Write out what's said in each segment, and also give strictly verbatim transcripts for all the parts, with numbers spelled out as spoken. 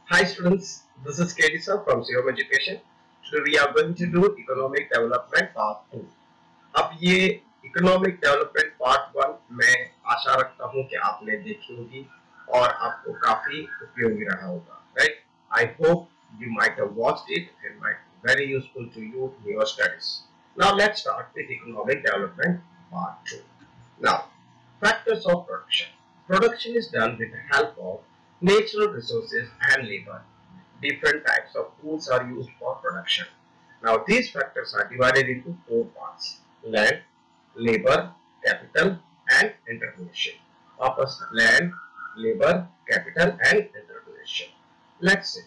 Hi students, this is K D sir from C O M Education. Today we are going to do Economic Development Part two. अब ये Economic Development Part one मैं आशा रखता हूँ कि आपने देखी होगी और आपको काफी उपयोगी रहा होगा. Right? I hope you might have watched it and might be very useful to you in your studies. Now let's start with Economic Development Part two. Now, factors of production. Production is done with the help of natural resources and labor. Different types of tools are used for production. Now, these factors are divided into four parts: land, labor, capital, and entrepreneurship. Opposite land, labor, capital, and entrepreneurship. Let's see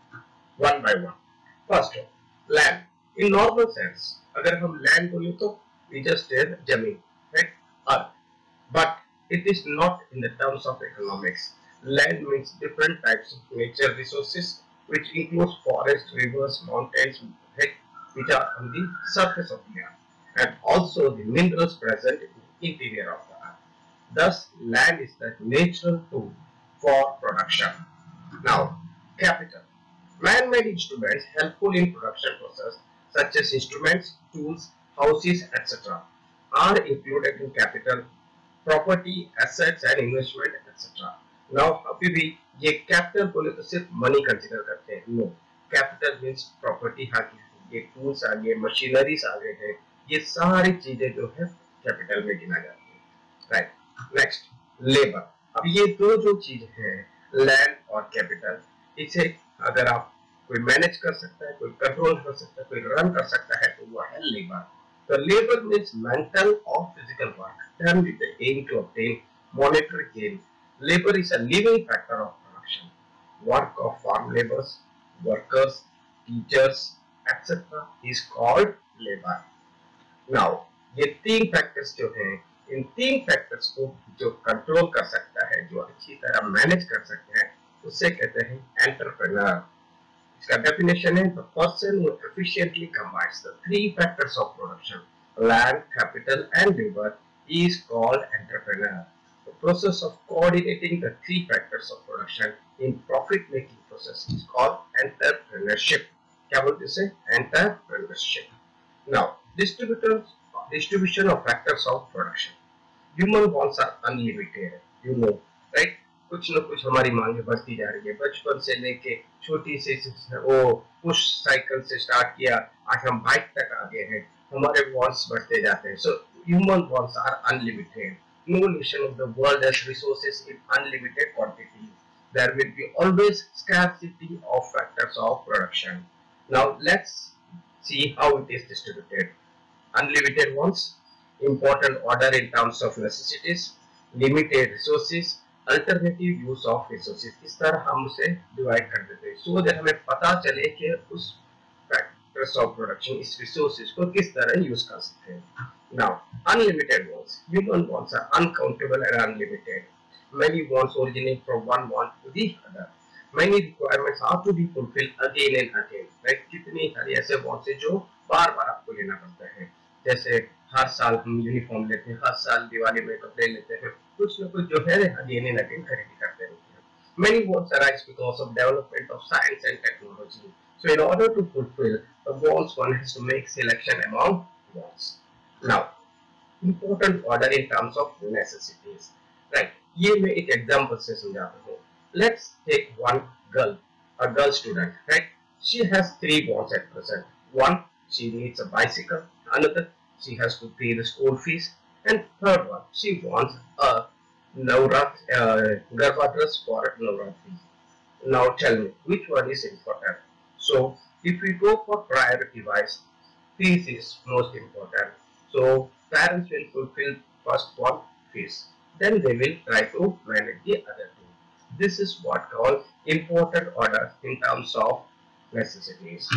one by one. First of land. In normal sense, अगर हम land बोले तो we just said जमीन, right? Earth. But it is not in the terms of economics. Land means different types of nature resources, which includes forests, rivers, mountains, which are on the surface of the earth, and also the minerals present in the interior of the earth. Thus, land is the natural tool for production. Now, capital. Man-made instruments helpful in production process, such as instruments, tools, houses, et cetera, are included in capital. Property, assets and investment, et cetera. Now, अभी भी ये capital बोले तो सिर्फ money consider करते हैं. No, capital means property आ गई, ये टूल्स आ गए, मशीनरीज आ गए हैं, ये सारी चीजें जो है कैपिटल में गिना जाती है. राइट. Next, labour. अब ये दो जो चीज है, लैंड और कैपिटल, इसे अगर आप कोई मैनेज कर सकता है, कोई कंट्रोल कर सकता है, कोई रन कर सकता है, तो वो है labour. The labor means mental or physical work done with the aim to obtain monetary gain. Labor is a living factor of production. Work of farm laborers, workers, teachers, et cetera is called labor. Now, ये तीन factors जो हैं, इन तीन factors को जो control कर सकता है, जो अच्छी तरह मैनेज कर सकते हैं, उसे कहते हैं एंटरप्रेन्योर. इसका definition है the person who efficiently combines the three factors of production, land, capital and labor, is called entrepreneur. The process of coordinating the three factors of production in profit making process is called entrepreneurship. क्या बोलते हैं इसे? Entrepreneurship. Now, distributors, distribution of factors of production. Human wants are unlimited, you know, right? कुछ न कुछ हमारी मांगे बढ़ती जा रही है. बचपन से लेके छोटी सी वो पुश साइकिल से स्टार्ट किया, आज हम बाइक तक आ गए हैं. हमारे वॉन्ट्स बढ़ते जाते हैं. So human wants are unlimited. No nation of the world has resources in unlimited quantity. There will be always scarcity of factors of production. Now let's see how it is distributed. Unlimited wants, important order in terms of necessities, limited resources, alternative use of resources. इस तरह हम उसे divide कर देते हैं, so that हमें पता चले कि उस factors of production इस resources को किस तरह यूज कर सकते हैं. Now, unlimited wants. Human wants are uncountable and unlimited. Many wants originate from one want to the other. Many requirements have to be fulfilled again and again. Right? कितनी सारी ऐसे wants है जो बार बार आपको लेना पड़ता है. जैसे हर साल हम यूनिफॉर्म लेते हैं, हर साल दिवाली में कपड़े लेते हैं, कुछ न कुछ जो है अगेन एंड अगेन खरीदी करते रहते हैं. Many wants arise because of development of science and technology. So in order to fulfill the wants, one has to make selection among wants. Now, important order in terms of necessities. Right? ये मैं एक example से समझाता हूँ. Let's take one girl, a girl student. Right? She has three wants at present. One, she needs a bicycle. Another, she has to pay the school fees. And third one, she wants a Navrat, uh, Garba dress for Navratri. Now tell me, which one is important? So, if we go for priority wise, fees is most important. So, parents will fulfill first one fees. Then they will try to manage the other two. This is what called important order in terms of necessities.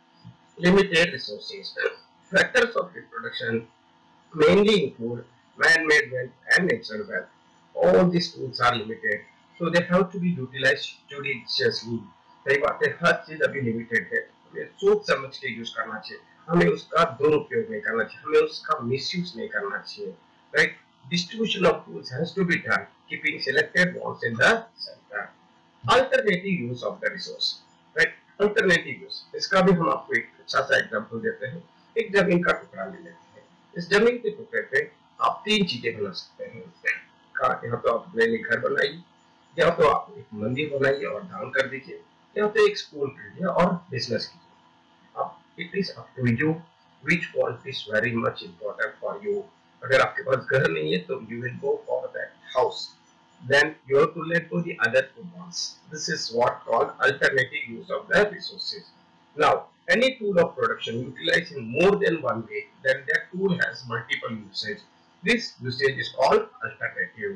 Limited resources. Factors of reproduction mainly include man-made wealth and natural wealth. All these tools are limited, so they have to be utilized judiciously. कई बातें हर चीज अभी limited है, हमें सोच समझ के use करना चाहिए, हमें उसका दुरुपयोग नहीं करना चाहिए, हमें उसका मिसयूज नहीं करना चाहिए. Right. Distribution of tools has to be done, keeping selected ones in the center. Alternative use of the resource, right. Alternative use, इसका भी हम आपको एक अच्छा सा एग्जांपल देते हैं। एक जमीन का टुकड़ा ले लेते हैं। इस जमीन के टुकड़े पे आप तीन चीजें बना सकते हैं। का यहाँ तो आप अपने लिए घर बनाइए, या तो आप एक मंदिर बनाइए और दान कर दीजिए, या तो एक स्कूल कीजिए और बिजनेस कीजिए। अब it is up to you which one is very much important for you. अगर आपके पास घर नहीं है तो you will go for that house, then you have to let go the other two ones. This is what called alternative use of the resources. Now, any tool of production utilized in more than one way, then that tool has multiple usage. This usage is called alternative.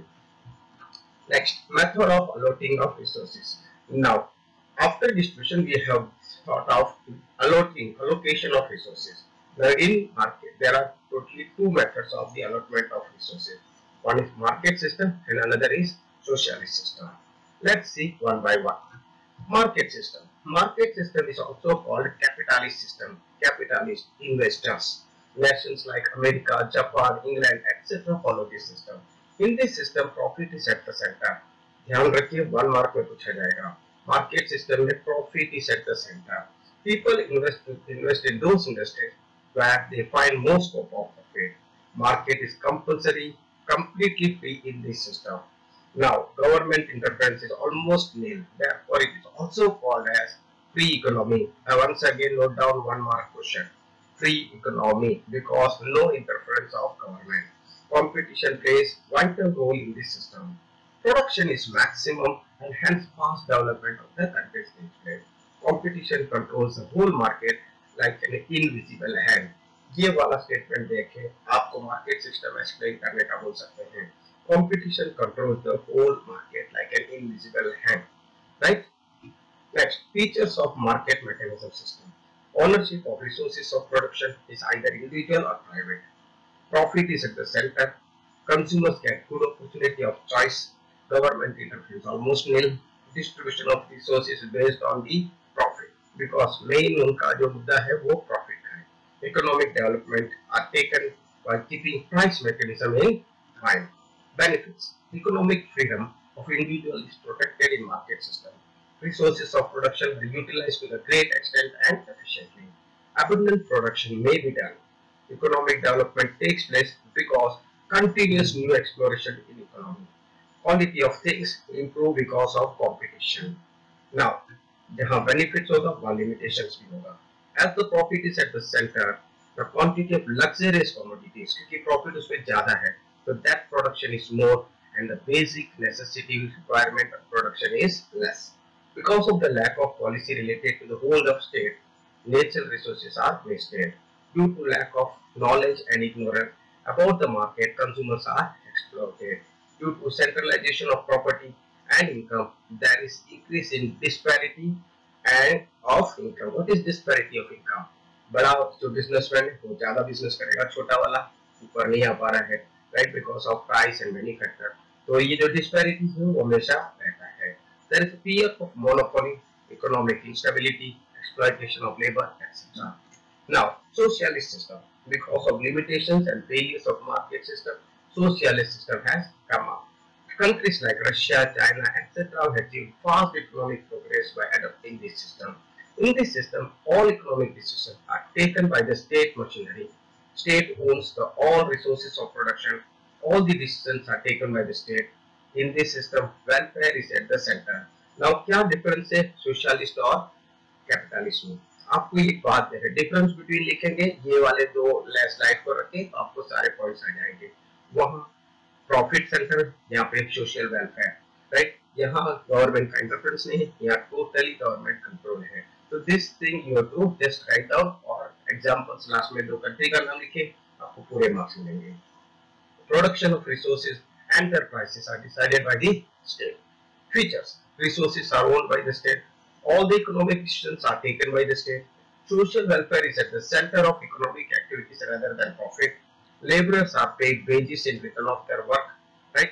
Next, method of allotting of resources. Now, after distribution, we have thought of allotting, allocation of resources. Now, in market, there are totally two methods of the allotment of resources. One is market system and another is socialist system. Let's see one by one. Market system. Market system is also called capitalist system. Capitalist investors. Nations like America, Japan, England, et cetera follow this system. In this system, profit is at the center. ध्यान रखिए, one mark में पूछा जाएगा। Market system में profit is at the centre. People invest invest in those industries where they find more scope of profit. Market is compulsory, completely free in this system. Now, government interference is almost nil. Therefore, it is also called as free economy. I once again note down one mark question. Free economy, because no interference of government. Competition plays vital role in this system. Production is maximum and hence fast development of the country's place. Competition controls the whole market like an invisible hand. ये वाला statement देखे आपको market system explain करने का बोल सकते हैं। Competition controls the whole market like an invisible hand, right? Next, features of market mechanism system. Ownership of resources of production is either individual or private. Profit is at the center. Consumers get good opportunity of choice. Government interference almost nil. Distribution of resources based on the profit, because main उनका जो मुद्दा है वो profit का है. Economic development are taken by keeping price mechanism in mind. Benefits. Economic freedom of individual is protected in market system. Resources of production are utilized to a great extent and efficiently. Abundant production may be done. Economic development takes place because continuous new exploration in economy. Quality of things improve because of competition. Now, जहाँ benefits होगा वहाँ limitations भी होगा. As the profit is at the center, the quantity of luxurious commodities, क्योंकि profit उसमें ज़्यादा है, so that production is more and the basic necessity requirement of production is less. Because of the lack of policy related to the hold of state, natural resources are wasted. Due to lack of knowledge and ignorance about the market, consumers are exploited. Due to centralization of property and income, there is increase in disparity and of income. What is disparity of income? बड़ा जो businessman है वो ज्यादा business करेगा, छोटा वाला ऊपर नहीं आ पा रहा है, right, because of price and many factor. तो ये जो डिस्पैरिटीज है वो हमेशा रहता है। There is fear of monopoly, economic instability, exploitation of labor, et cetera. Now, socialist system. Because of limitations and failures of market system, socialist system has come up. Countries like Russia, China, et cetera have achieved fast economic progress by adopting this system. In this system, all economic decisions are taken by the state machinery. State owns the all resources of production. All the decisions are taken by the state. In this system, welfare is at the center. Now, क्या difference है socialist और capitalist में? आपको एक बात है, difference between लिखेंगे ये वाले दो स्लाइड को रखें तो आपको सारे पॉइंट्स आ जाएंगे। वहाँ प्रॉफिट सेंटर, यहाँ पे सोशल वेलफेयर, राइट। यहाँ गवर्नमेंट का इंटरफेरेंस नहीं है, यहाँ टोटली गवर्नमेंट कंट्रोल है। तो this thing you have to just write down और एग्जांपल्स लास्ट में दो कंट्री का नाम लिखे, आपको पूरे मार्क्स मिलेंगे। Production of resources and their prices are decided by the state. Features. Resources are owned by the state. All the economic decisions are taken by the state. Social welfare is at the center of economic activities rather than profit. Laborers are paid wages in return of their work. Right?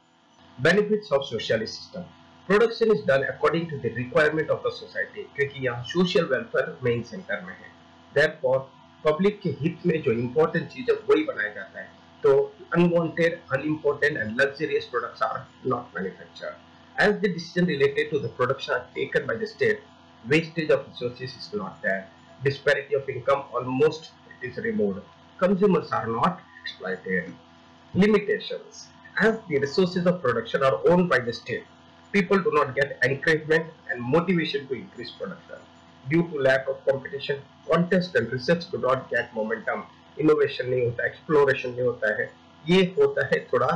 Benefits of socialist system. Production is done according to the requirement of the society, क्योंकि यहाँ social welfare main center में है। Therefore, public के हित में जो important चीज है वही बनाया जाता है। तो unwanted, unimportant and luxurious products are not manufactured. As the decision related to the production are taken by the state, wastage of resources is not there. Disparity of income almost is removed. Consumers are not exploited. Limitations. As the resources of production are owned by the state, people do not get encouragement and motivation to increase production. Due to lack of competition, contest and research do not get momentum. Innovation नहीं होता, exploration नहीं होता है. ये होता है थोड़ा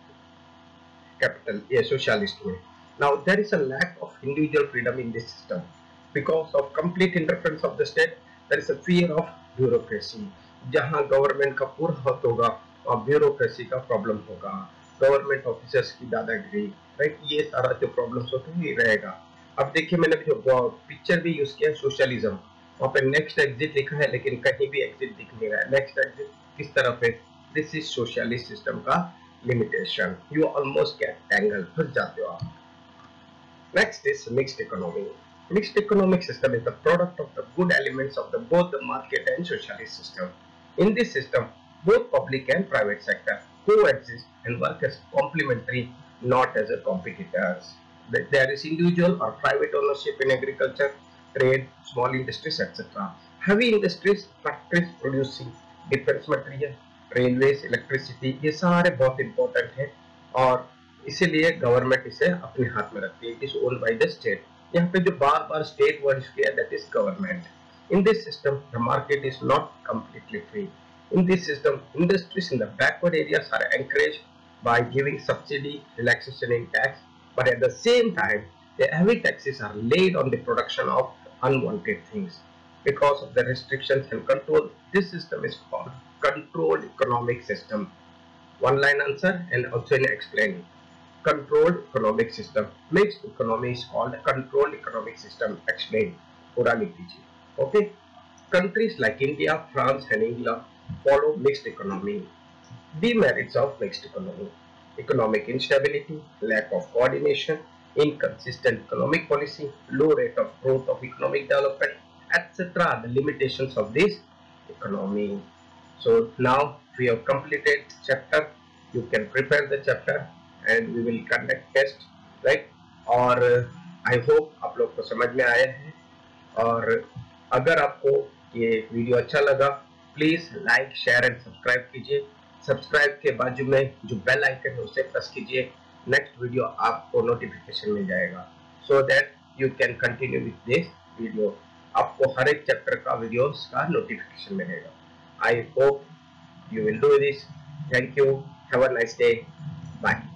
capital, a socialist way. Now there is a lack of individual freedom in this system. Because of complete interference of the state, there is a fear of bureaucracy. जहाँ गवर्नमेंट का पूरा हाथ होगा और ब्यूरोक्रेसी का प्रॉब्लम होगा, government officers की दादागिरी, राइट, ये सारा जो प्रॉब्लम्स होते हैं ये रहेगा. अब देखिए मैंने जो पिक्चर भी यूज किया सोशलिज्म, वहाँ पे नेक्स्ट एग्जिट लिखा है लेकिन कहीं भी एग्जिट दिख नहीं रहा है. नेक्स्ट एग्जिट किस तरफ है? दिस इज सोशलिस्ट सिस्टम का limitation. You almost get angle, फंस जाते हो आप. Next is mixed economy. Mixed economic system is the product of the good elements of the both the market and socialist system. In this system, both public and private sector coexist and work as complementary, not as a competitors. There is individual or private ownership in agriculture, trade, small industries, et cetera. Heavy industries, factories producing defense material, railways, electricity, ये सारे बहुत important हैं और इसीलिए government इसे अपने हाथ में रखती है. It is owned by the state. यहाँ पे जो बार बार स्टेट वर्ड किया, that is government. In this system the market is not completely free. In this system, industries in the backward areas are encouraged by giving subsidy, relaxation in tax, but at the same time, the heavy taxes are laid on the production of unwanted things. Because of the restrictions and control, this system is called controlled economic system. One line answer and also in explaining. Controlled economic system. Mixed economy is called controlled economic system. Explain. पूरा लिख दीजिए. Okay. Countries like India, France and England follow mixed economy. Demerits of mixed economy: economic instability, lack of coordination, inconsistent economic policy, low rate of growth of economic development, et cetera are the limitations of this economy. So now we have completed chapter. You can prepare the chapter and we will conduct test, right? और I hope आप लोग को समझ में आया है. और अगर आपको ये वीडियो अच्छा लगा, please like, share and subscribe कीजिए. सब्सक्राइब के बाजू में जो बेल आइकन है उसे प्रेस कीजिए. नेक्स्ट वीडियो आपको नोटिफिकेशन मिल जाएगा, so that you can continue with this video. आपको हर एक चैप्टर का वीडियोस का नोटिफिकेशन मिलेगा. I hope you will do this. Thank you. Have a nice day. Bye.